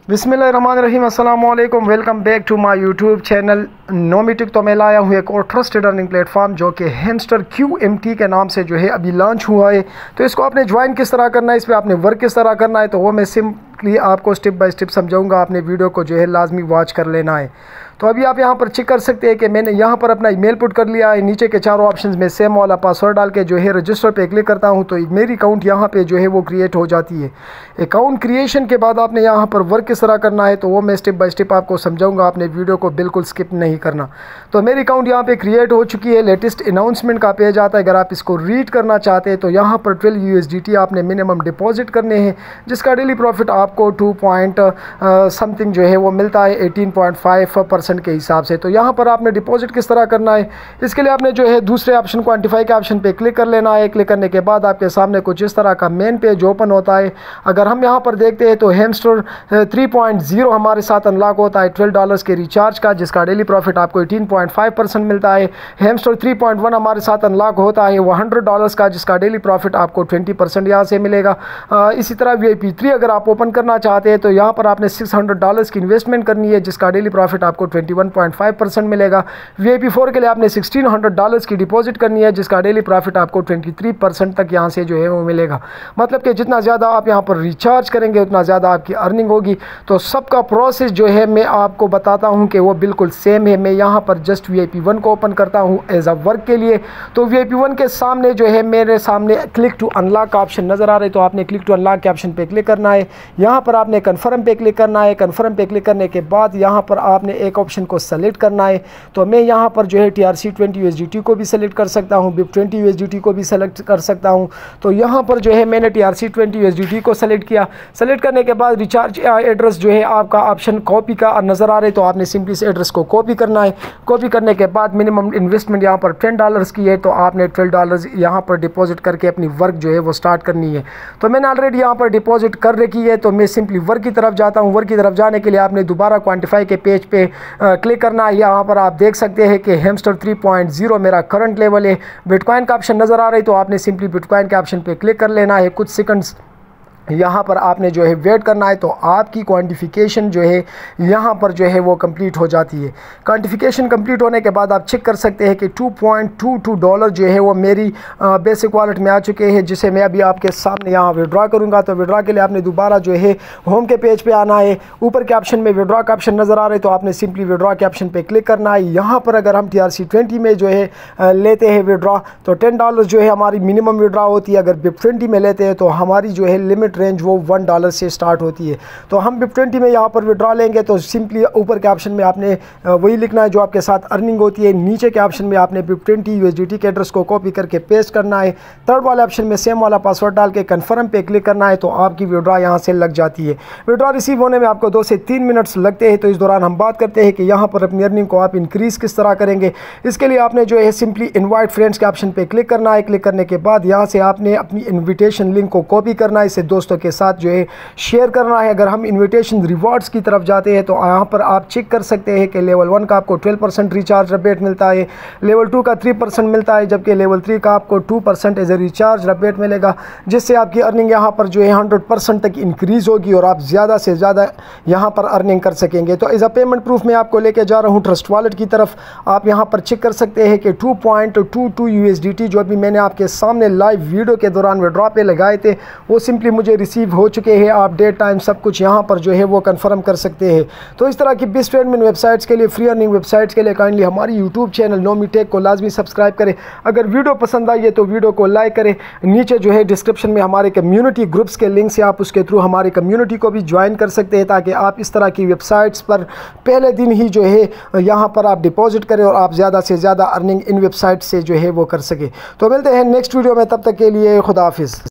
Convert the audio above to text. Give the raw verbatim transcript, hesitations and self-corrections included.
बिस्मिल्लाहिर्रहमानिर्रहीम, अस्सलाम वालेकुम। Welcome back to my YouTube channel Nomitic. तो मैं लाया हूँ एक और ट्रस्टेड अर्निंग प्लेटफॉर्म जो कि हैमस्टर क्यू एम टी के नाम से जो है अभी लॉन्च हुआ है। तो इसको आपने ज्वाइन किस तरह करना है, इस पर आपने वर्क किस तरह करना है, तो वो मैं सिंपली आपको स्टेप बाय स्टेप समझाऊंगा। आपने वीडियो को जो है लाजमी वॉच कर लेना है। तो अभी आप यहाँ पर चेक कर सकते हैं कि मैंने यहाँ पर अपना ईमेल पुट कर लिया है। नीचे के चारों ऑप्शंस में सेम वाला पासवर्ड डाल के जो है रजिस्टर पे क्लिक करता हूँ तो मेरी अकाउंट यहाँ पे जो है वो क्रिएट हो जाती है। अकाउंट क्रिएशन के बाद आपने यहाँ पर वर्क किस तरह करना है तो वो मैं स्टेप बाय स्टेप आपको समझाऊंगा। आपने वीडियो को बिल्कुल स्किप नहीं करना। तो मेरी अकाउंट यहाँ पे क्रिएट हो चुकी है। लेटेस्ट अनाउंसमेंट का पेज आता है। अगर आप इसको रीड करना चाहते हैं तो यहाँ पर twelve U S D T आपने मिनिमम डिपॉजिट करने हैं, जिसका डेली प्रॉफिट आपको टू पॉइंट समथिंग जो है वो मिलता है एटीन पॉइंट फाइव परसेंट के हिसाब से। तो यहाँ पर आपने डिपॉजिट किस तरह करना है, इसके लिए आपने जो है दूसरे ऑप्शन क्वांटिफाई के ऑप्शन पे क्लिक कर लेना है। क्लिक करने के बाद आपके सामने कुछ इस तरह का मेन पेज ओपन होता है। अगर हम यहाँ पर देखते हैं तो हैमस्टर थ्री पॉइंट ज़ीरो हमारे साथ अनलॉक होता है ट्वेल्व डॉलर्स के रिचार्ज का, जिसका डेली प्रॉफिट आपको एटीन पॉइंट फाइव परसेंट मिलता है। हैमस्टर थ्री पॉइंट वन हमारे साथ अनलॉक होता है वो हंड्रेड डॉलर्स का, जिसका डेली प्रॉफिट आपको ट्वेंटी परसेंट यहाँ से मिलेगा। आ, इसी तरह वी आई पी थ्री अगर आप ओपन करना चाहते हैं तो यहाँ पर आपने सिक्स हंड्रेड डॉलर्स की इन्वेस्टमेंट करनी है, जिसका डेली प्रॉफिट आपको twenty one point five percent मिलेगा। वी आई पी फोर के लिए आपने सिक्सटीन हंड्रेड डॉलर्स की डिपॉजिट करनी है, जिसका डेली प्रॉफिट आपको ट्वेंटी थ्री परसेंट तक यहाँ से जो है वो मिलेगा। मतलब कि जितना ज़्यादा आप यहाँ पर रिचार्ज करेंगे उतना ज़्यादा आपकी अर्निंग होगी। तो सबका प्रोसेस जो है मैं आपको बताता हूँ कि वो बिल्कुल सेम है। मैं यहाँ पर just V I P one को ओपन करता हूँ एज अ वर्क के लिए। तो वी आई पी वन के सामने जो है मेरे सामने क्लिक टू अनलॉक का ऑप्शन नज़र आ रहा है। तो आपने क्लिक टू अनलॉक के ऑप्शन पे क्लिक करना है। यहाँ पर आपने कन्फर्म पे क्लिक करना है। कन्फर्म पे क्लिक करने के बाद यहाँ पर आपने एक ऑप्शन को सेलेक्ट करना है। तो मैं यहाँ पर जो है T R C twenty U S D T को भी सेलेक्ट कर सकता हूँ, BEP twenty U S D T को भी सेलेक्ट कर सकता हूँ। तो यहाँ पर जो है मैंने T R C twenty U S D T को सेलेक्ट किया। सेलेक्ट करने के बाद रिचार्ज एड्रेस जो है आपका ऑप्शन कॉपी का नज़र आ रहा है। तो आपने सिंपली इस एड्रेस को कॉपी करना है। कॉपी करने के बाद मिनिमम इन्वेस्टमेंट यहाँ पर टेन डॉलर्स की है, तो आपने ट्वेल्व डॉलर्स यहाँ पर डिपॉजिट करके अपनी वर्क जो है वो स्टार्ट करनी है। तो मैंने ऑलरेडी यहाँ पर डिपॉजिट कर रखी है। तो मैं सिंपली वर्क की तरफ जाता हूँ। वर्क की तरफ जाने के लिए आपने दोबारा क्वान्टिफाई के पेज पे क्लिक करना है। यहाँ पर आप देख सकते हैं कि हैमस्टर थ्री पॉइंट ज़ीरो मेरा करंट लेवल है। बिटकॉइन का ऑप्शन नज़र आ रहा है। तो आपने सिंपली बिटकॉइन के ऑप्शन पे क्लिक कर लेना है। कुछ सेकंड्स यहाँ पर आपने जो है वेट करना है। तो आपकी क्वांटिफिकेशन जो है यहाँ पर जो है वो कंप्लीट हो जाती है। क्वांटिफिकेशन कंप्लीट होने के बाद आप चेक कर सकते हैं कि two point two two dollar जो है वो मेरी बेसिक वॉलेट में आ चुके हैं, जिसे मैं अभी आपके सामने यहाँ विड्रॉ करूँगा। तो विड्रॉ के लिए आपने दोबारा जो है होम के पेज पे आना है। ऊपर के ऑप्शन में विड्रॉ का ऑप्शन नज़र आ रहा है। तो आपने सिंपली विड्रॉ के ऑप्शन पर क्लिक करना है। यहाँ पर अगर हम टी आर सी ट्वेंटी में जो है लेते हैं विड्रॉ तो टेन डॉलर जो है हमारी मिनिमम विड्रॉ होती है। अगर बिप ट्वेंटी में लेते हैं तो हमारी जो है लिमिट रेंज वो वन डॉलर से स्टार्ट होती है। तो हम बिप ट्वेंटी में यहाँ पर विड्रॉ लेंगे तो सिंपली ऊपर के ऑप्शन में आपने वही लिखना है जो आपके साथ अर्निंग होती है। नीचे के ऑप्शन में आपने BEP twenty U S D T के एड्रेस को कॉपी करके पेस्ट करना है। थर्ड वाले ऑप्शन में सेम वाला पासवर्ड डाल के कन्फर्म पे क्लिक करना है। तो आपकी विड्रॉ यहाँ से लग जाती है। विड्रॉ रिसीव होने में आपको दो से तीन मिनट्स लगते हैं। तो इस दौरान हम बात करते हैं कि यहाँ पर अपनी अर्निंग को आप इंक्रीज़ किस तरह करेंगे। इसके लिए आपने जो है सिंपली इन्वाइट फ्रेंड्स के ऑप्शन पर क्लिक करना है। क्लिक करने के बाद यहाँ से आपने अपनी इन्विटेशन लिंक को कॉपी करना है, इसे दोस्तों के साथ जो है शेयर करना है। अगर हम इनविटेशन रिवॉर्ड्स की तरफ जाते हैं तो यहाँ पर आप चेक कर सकते हैं कि लेवल वन का आपको ट्वेल्व परसेंट रिचार्ज रिबेट मिलता है, लेवल टू का थ्री परसेंट मिलता है, जबकि लेवल थ्री का आपको two percent as a recharge rebate मिलेगा, जिससे आपकी अर्निंग यहाँ पर जो है हंड्रेड परसेंट तक इंक्रीज़ होगी और आप ज़्यादा से ज़्यादा यहाँ पर अर्निंग कर सकेंगे। तो एज अ पेमेंट प्रूफ मैं आपको लेके जा रहा हूँ ट्रस्ट वॉलेट की तरफ। आप यहाँ पर चेक कर सकते हैं कि two point two two U S D T जो अभी मैंने आपके सामने लाइव वीडियो के दौरान विड्रॉ पे लगाए थे वो सिंपली मुझे रिसीव हो चुके हैं। आप डेट टाइम सब कुछ यहाँ पर जो है वो कंफर्म कर सकते हैं। तो इस तरह की बेस्ट एडमिन वेबसाइट्स के लिए, फ्री अर्निंग वेबसाइट्स के लिए काइंडली हमारी यूट्यूब चैनल नोमिटेक को लाजमी सब्सक्राइब करें। अगर वीडियो पसंद आई है तो वीडियो को लाइक करें। नीचे जो है डिस्क्रिप्शन में हमारे कम्युनिटी ग्रुप्स के लिंक से आप उसके थ्रू हमारी कम्युनिटी को भी ज्वाइन कर सकते हैं, ताकि आप इस तरह की वेबसाइट्स पर पहले दिन ही जो है यहाँ पर आप डिपॉजिट करें और आप ज़्यादा से ज़्यादा अर्निंग इन वेबसाइट से जो है वो कर सकें। तो मिलते हैं नेक्स्ट वीडियो में, तब तक के लिए खुदा हाफिज़।